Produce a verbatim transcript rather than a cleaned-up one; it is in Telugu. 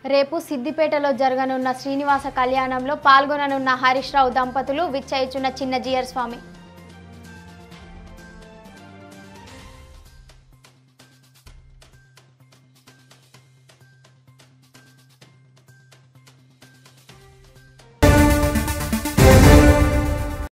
రేపు సిద్దిపేటలో జరగనున్న శ్రీనివాస కళ్యాణంలో పాల్గొననున్న హరీష్ రావు దంపతులు విచ్చేయుచున్న చిన్న జీయర్ స్వామి